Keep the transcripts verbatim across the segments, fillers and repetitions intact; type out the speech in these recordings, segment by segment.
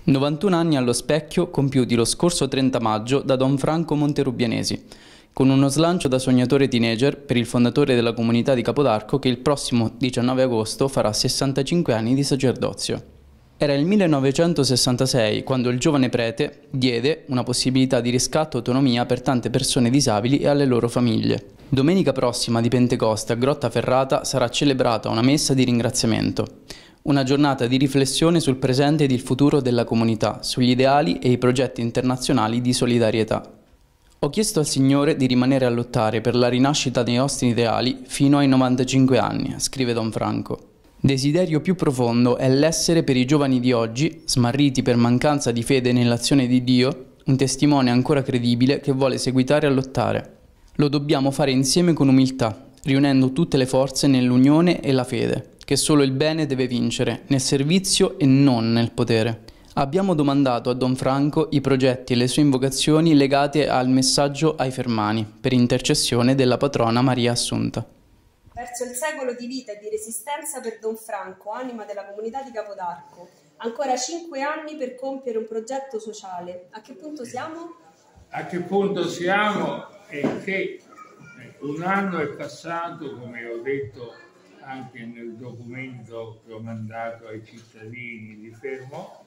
novantuno anni allo specchio compiuti lo scorso trenta maggio da Don Franco Monterubianesi, con uno slancio da sognatore teenager per il fondatore della comunità di Capodarco che il prossimo diciannove agosto farà sessantacinque anni di sacerdozio. Era il millenovecentosessantasei quando il giovane prete diede una possibilità di riscatto e autonomia per tante persone disabili e alle loro famiglie. Domenica prossima di Pentecoste a Grottaferrata sarà celebrata una messa di ringraziamento. Una giornata di riflessione sul presente ed il futuro della comunità, sugli ideali e i progetti internazionali di solidarietà. Ho chiesto al Signore di rimanere a lottare per la rinascita dei nostri ideali fino ai novantacinque anni, scrive Don Franco. Desiderio più profondo è l'essere per i giovani di oggi, smarriti per mancanza di fede nell'azione di Dio, un testimone ancora credibile che vuole seguitare a lottare. Lo dobbiamo fare insieme con umiltà, riunendo tutte le forze nell'unione e la fede, che solo il bene deve vincere, nel servizio e non nel potere. Abbiamo domandato a Don Franco i progetti e le sue invocazioni legate al messaggio ai Fermani, per intercessione della patrona Maria Assunta. Verso il secolo di vita e di resistenza per Don Franco, anima della comunità di Capodarco. Ancora cinque anni per compiere un progetto sociale. A che punto siamo? A che punto siamo è che un anno è passato, come ho detto anche nel documento che ho mandato ai cittadini di Fermo,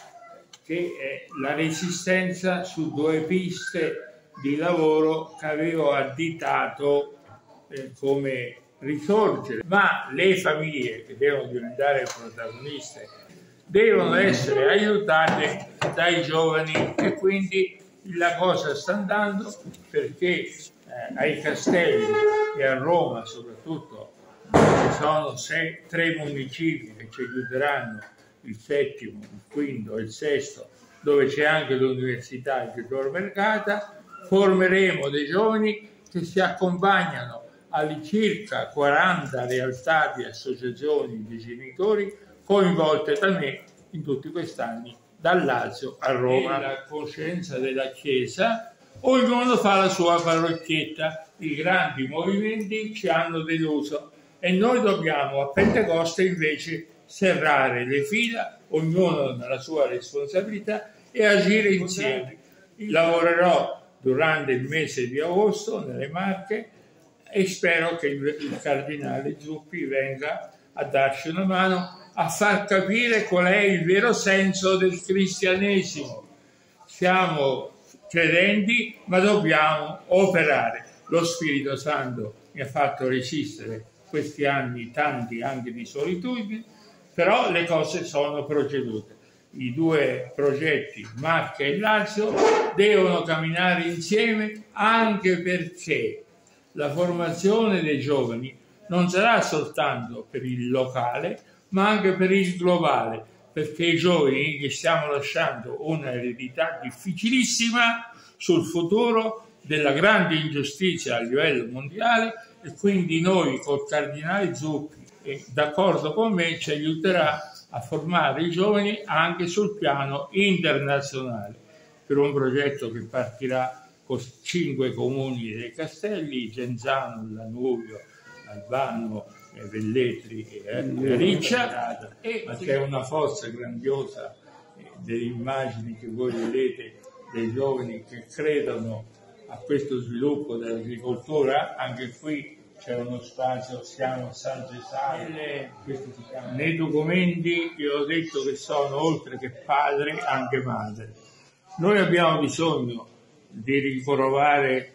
che è la resistenza su due piste di lavoro che avevo additato eh, come risorgere, ma le famiglie che devono diventare protagoniste devono essere aiutate dai giovani e quindi la cosa sta andando perché eh, ai Castelli e a Roma soprattutto ci sono sei, tre municipi che ci aiuteranno, il settimo, il quinto e il sesto, dove c'è anche l'università di Tor Vergata. Formeremo dei giovani che si accompagnano alle circa quaranta realtà di associazioni di genitori coinvolte da me in tutti questi anni, dal Lazio a Roma. La coscienza della Chiesa, ognuno fa la sua parrocchietta, i grandi movimenti ci hanno deluso e noi dobbiamo a Pentecoste invece serrare le fila, ognuno nella sua responsabilità e agire insieme. Lavorerò durante il mese di agosto nelle Marche e spero che il cardinale Zuppi venga a darci una mano a far capire qual è il vero senso del cristianesimo. Siamo credenti, ma dobbiamo operare. Lo Spirito Santo mi ha fatto resistere questi anni, tanti anche di solitudine, però le cose sono procedute. I due progetti, Marche e Lazio, devono camminare insieme anche perché la formazione dei giovani non sarà soltanto per il locale, ma anche per il globale, perché i giovani che stiamo lasciando un'eredità difficilissima sul futuro della grande ingiustizia a livello mondiale e quindi noi col cardinale Zuppi, e d'accordo con me, ci aiuterà a formare i giovani anche sul piano internazionale, per un progetto che partirà con cinque comuni dei Castelli, Genzano, Lanuvio, Albano, Velletri e Riccia, e c'è una forza grandiosa delle immagini che voi vedete dei giovani che credono a questo sviluppo dell'agricoltura. Anche qui c'è uno spazio, siamo a San Cesare, nei documenti io ho detto che sono oltre che padre anche madre. Noi abbiamo bisogno di riprovare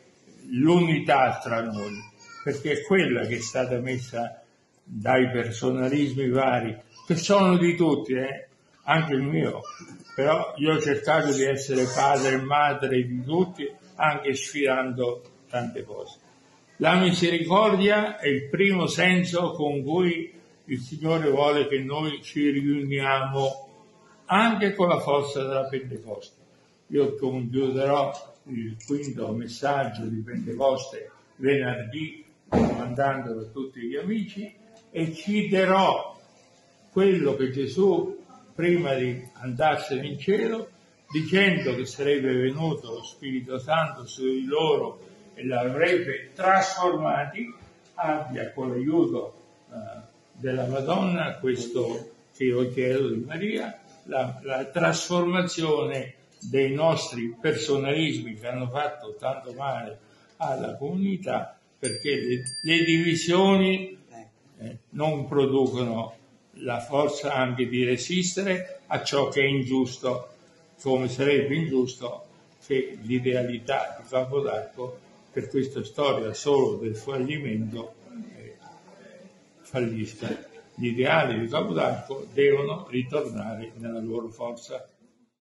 l'unità tra noi, perché è quella che è stata messa dai personalismi vari, che sono di tutti, eh? Anche il mio, però io ho cercato di essere padre e madre di tutti, anche sfidando tante cose. La misericordia è il primo senso con cui il Signore vuole che noi ci riuniamo, anche con la forza della Pentecoste. Io concluderò il quinto messaggio di Pentecoste venerdì, mandandolo a tutti gli amici, e citerò quello che Gesù, prima di andarsene in cielo, dicendo che sarebbe venuto lo Spirito Santo su di loro e l'avrebbe trasformati, abbia con l'aiuto uh, della Madonna, questo che io chiedo di Maria, la, la trasformazione dei nostri personalismi che hanno fatto tanto male alla comunità, perché le, le divisioni eh, non producono la forza anche di resistere a ciò che è ingiusto, come sarebbe ingiusto che l'idealità di Capo d'Arco, per questa storia solo del fallimento, eh, fallisca. Gli ideali di Capo d'Arco devono ritornare nella loro forza.